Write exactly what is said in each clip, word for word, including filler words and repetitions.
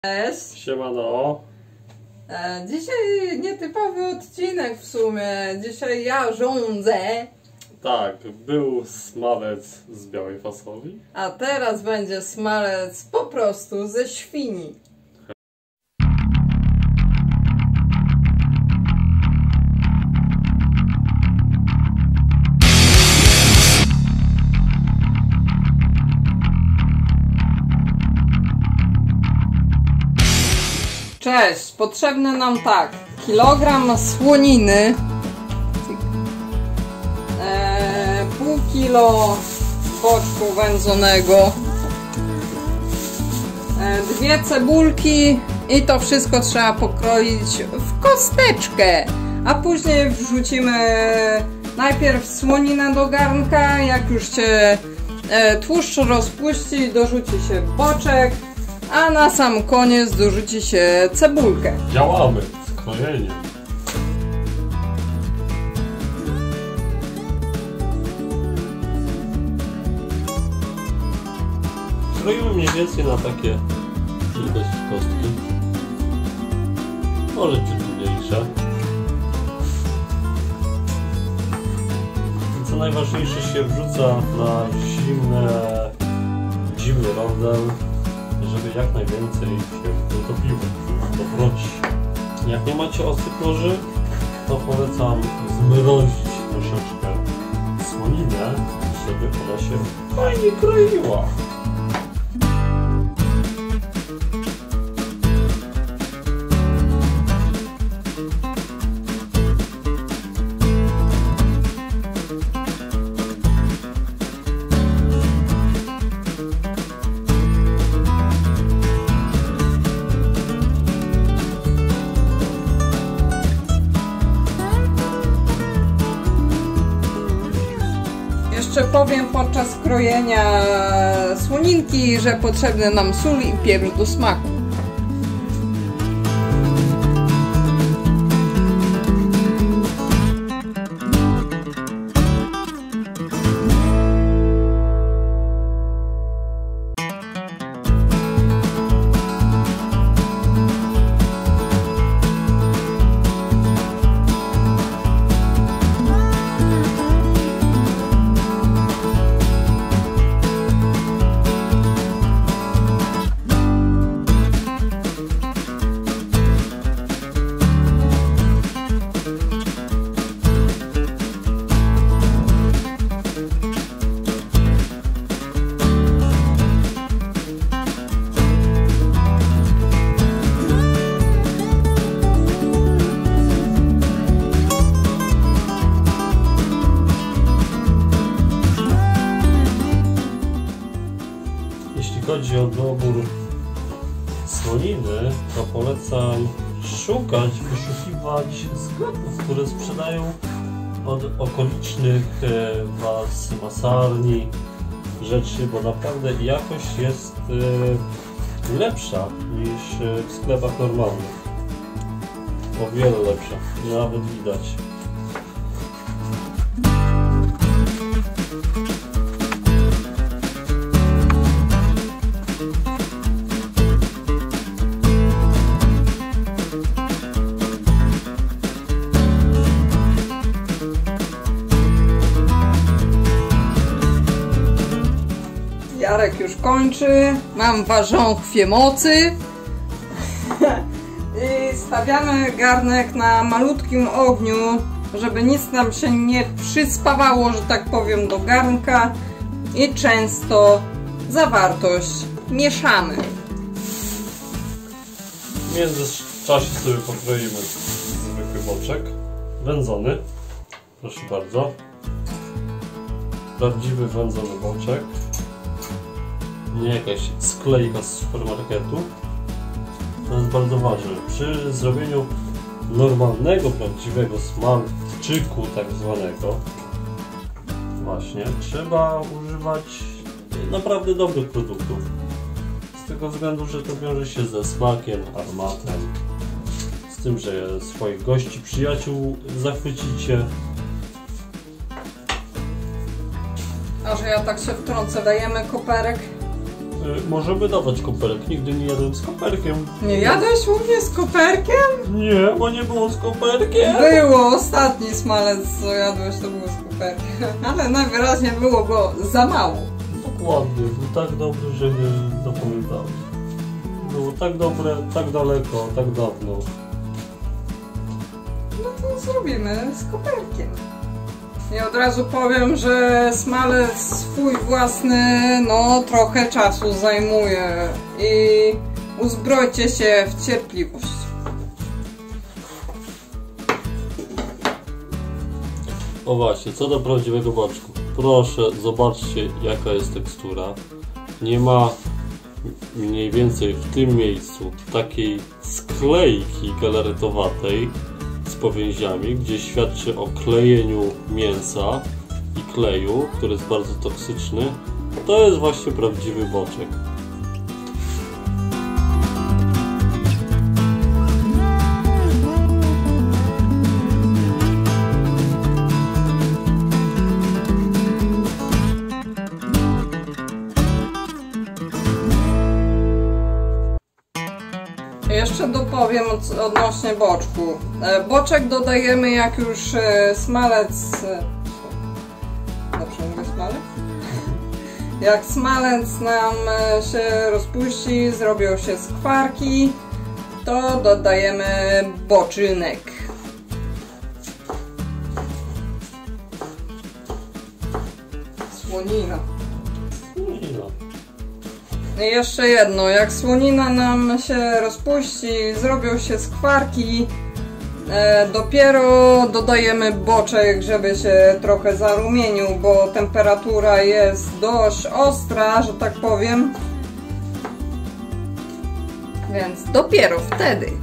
Cześć. Siemano. E, dzisiaj nietypowy odcinek w sumie. Dzisiaj ja rządzę. Tak, był smalec z białej fasoli. A teraz będzie smalec po prostu ze świni. Cześć, potrzebny nam tak, kilogram słoniny, e, pół kilo boczku wędzonego, e, dwie cebulki i to wszystko trzeba pokroić w kosteczkę, a później wrzucimy najpierw słoninę do garnka, jak już się e, tłuszcz rozpuści, dorzuci się boczek. A na sam koniec dorzuci się cebulkę. Działamy z krojeniem. Kroimy mniej więcej na takie wielkości kostki. Może ciut mniejsze. I co najważniejsze się wrzuca na zimne, zimny rondel, żeby jak najwięcej się utopiło, dobroci. Jak nie macie ostrych noży, to polecam zmrozić troszeczkę słoninę, żeby ona się fajnie kroiła. Jeszcze powiem podczas krojenia słoninki, że potrzebny nam sól i pieprz do smaku. Jeśli chodzi o dobór słoniny, to polecam szukać, wyszukiwać sklepów, które sprzedają od okolicznych was masarni rzeczy, bo naprawdę jakość jest lepsza niż w sklepach normalnych. O wiele lepsza, nawet widać. Jarek już kończy, mam ważąchwie mocy i stawiamy garnek na malutkim ogniu, żeby nic nam się nie przyspawało, że tak powiem, do garnka, i często zawartość mieszamy. W międzyczasie sobie pokroimy zwykły boczek wędzony, proszę bardzo, prawdziwy wędzony boczek. Nie jakaś sklejka z supermarketu. To jest bardzo ważne. Przy zrobieniu normalnego, prawdziwego smalczyku tak zwanego właśnie trzeba używać naprawdę dobrych produktów. Z tego względu, że to wiąże się ze smakiem, aromatem, z tym, że swoich gości, przyjaciół zachwycicie. A że ja tak się wtrącę, dajemy koperek Y, możemy dawać koperek. Nigdy nie jadłem z koperkiem. Nie jadłeś u mnie z koperkiem? Nie, bo nie było z koperkiem. Było, ostatni smalec co jadłeś to było z koperkiem. Ale najwyraźniej było go za mało. Dokładnie, był tak dobry, że nie zapamiętałem. Było tak dobre, tak daleko, tak dawno. No to zrobimy z koperkiem. I od razu powiem, że smalec swój własny, no trochę czasu zajmuje i uzbrojcie się w cierpliwość. O właśnie, co do prawdziwego boczku. Proszę, zobaczcie jaka jest tekstura. Nie ma mniej więcej w tym miejscu takiej sklejki galaretowatej z powięziami, gdzie świadczy o klejeniu mięsa i kleju, który jest bardzo toksyczny. To jest właśnie prawdziwy boczek. Jeszcze dopowiem od, odnośnie boczku. Boczek dodajemy jak już smalec... Dobrze mówię smalec? Jak smalec nam się rozpuści, zrobią się skwarki, to dodajemy boczynek. Słonina. Słonina. I jeszcze jedno, jak słonina nam się rozpuści, zrobią się skwarki, e, dopiero dodajemy boczek, żeby się trochę zarumienił, bo temperatura jest dość ostra, że tak powiem. Więc dopiero wtedy.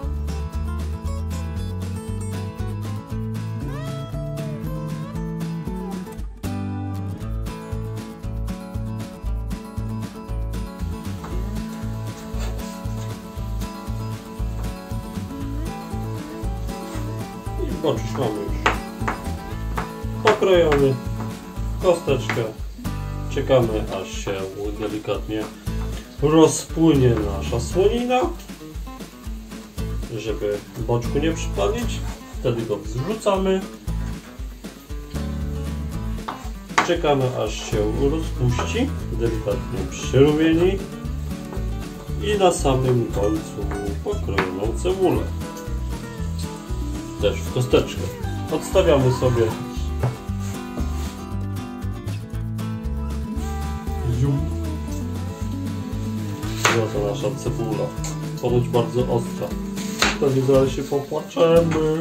Boczuś mamy już pokrojony, kosteczkę. Czekamy aż się delikatnie rozpłynie nasza słonina, żeby boczku nie przypalić. Wtedy go zrzucamy. Czekamy aż się rozpuści, delikatnie przyrumieni i na samym końcu pokrojoną cebulę. Też w kosteczkę. Odstawiamy sobie. Zium. I oto nasza cebula. Ponoć bardzo ostra. Wtedy zaraz się popłaczemy.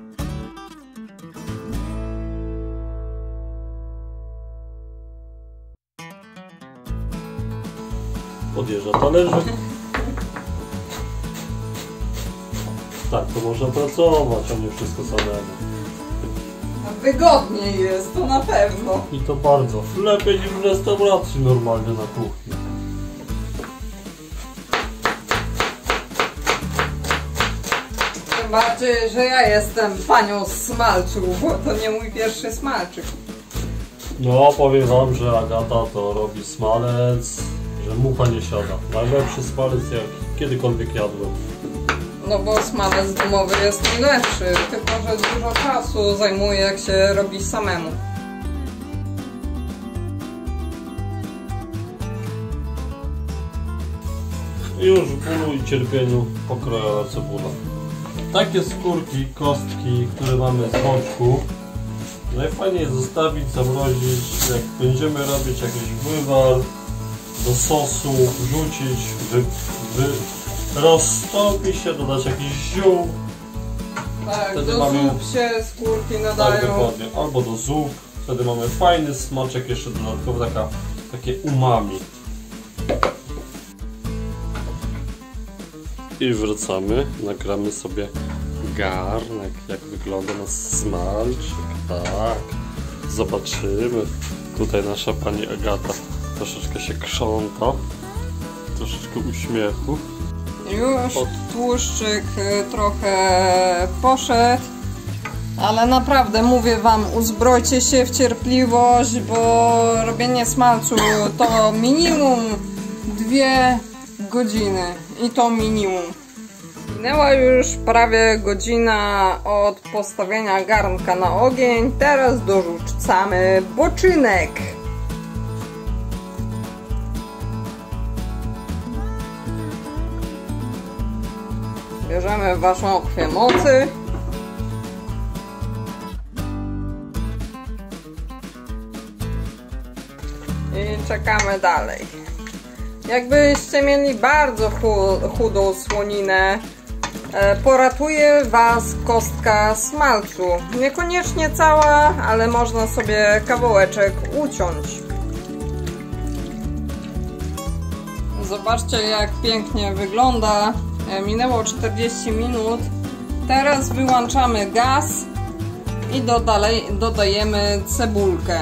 Podjeżdża talerzyk. Tak, to można pracować, a nie wszystko samemu. Wygodniej jest, to na pewno. I to bardzo. Lepiej niż w restauracji normalnie na kuchni. Tym bardziej, że ja jestem panią smalczu, bo to nie mój pierwszy smalczyk. No, powiem wam, że Agata to robi smalec, że mucha nie siada. Najlepszy smalec jak kiedykolwiek jadłem. No bo smalec domowy jest najlepszy, tylko że dużo czasu zajmuje jak się robi samemu. I już w bólu i cierpieniu pokrojona cebula. Takie skórki, kostki, które mamy z boczku, najfajniej jest zostawić, zamrozić. Jak będziemy robić jakiś wywar, do sosu wrzucić, wy, wy, roztopi się, dodać jakiś ziół. Tak, wtedy do mamy... zup się skórki nadają. Tak, dokładnie. Albo do zup. Wtedy mamy fajny smaczek, jeszcze dodatkowo taka, takie umami. I wracamy, nagramy sobie garnek, jak wygląda nasz smalczyk. Tak, zobaczymy. Tutaj nasza pani Agata troszeczkę się krząta, troszeczkę uśmiechu. Już tłuszczyk trochę poszedł, ale naprawdę mówię wam, uzbrojcie się w cierpliwość, bo robienie smalcu to minimum dwie godziny i to minimum. Minęła już prawie godzina od postawienia garnka na ogień. Teraz dorzucamy boczynek. Bierzemy waszą okwę mocy. I czekamy dalej. Jakbyście mieli bardzo chudą słoninę, poratuje was kostka smalcu. Niekoniecznie cała, ale można sobie kawałeczek uciąć. Zobaczcie, jak pięknie wygląda. Minęło czterdzieści minut. Teraz wyłączamy gaz i dodalej, dodajemy cebulkę.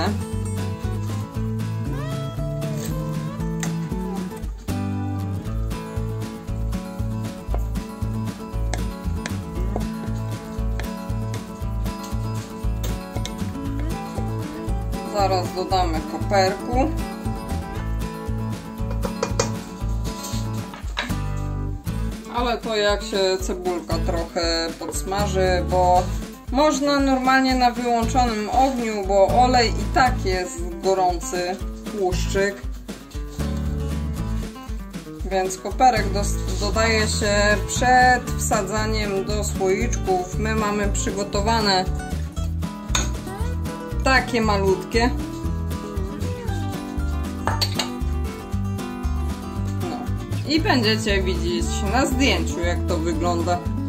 Zaraz dodamy koperku. Ale to jak się cebulka trochę podsmaży, bo można normalnie na wyłączonym ogniu, bo olej i tak jest gorący, tłuszczyk. Więc koperek do, dodaje się przed wsadzaniem do słoiczków. My mamy przygotowane takie malutkie. No. I będziecie widzieć na zdjęciu, jak to wygląda.